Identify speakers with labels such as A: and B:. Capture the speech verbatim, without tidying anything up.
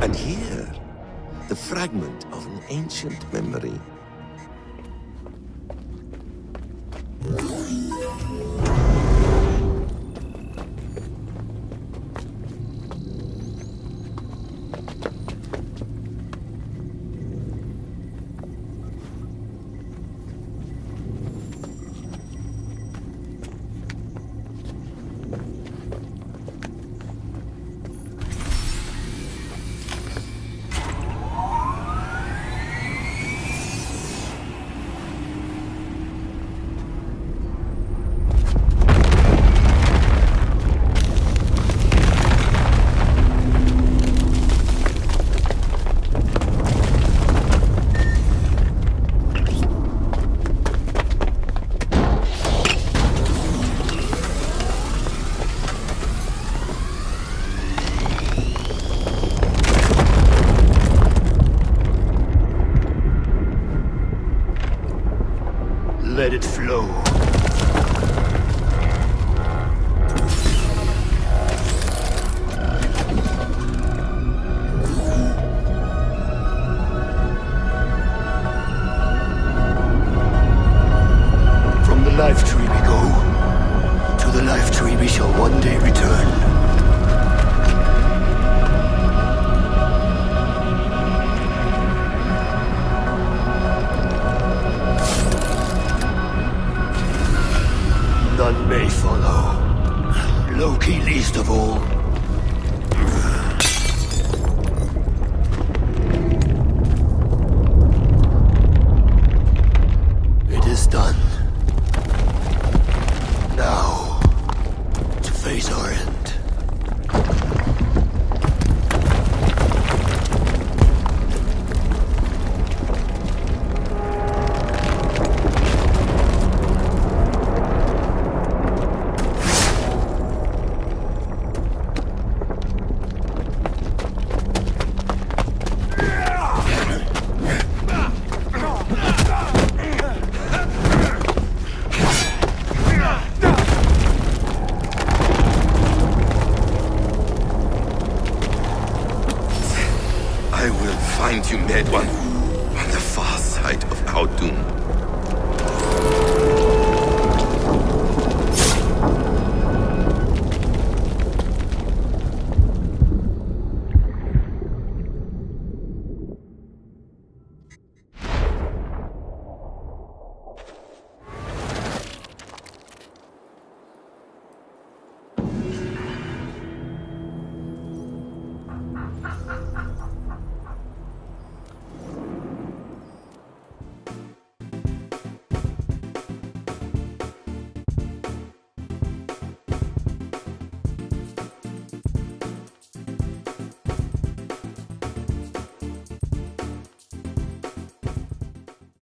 A: And here, the fragment of an ancient memory.
B: Let it flow. From the life tree we go. To the life tree we shall one day return. None may follow. Loki least of all. It is done. Now, to face our end.
A: Find you dead one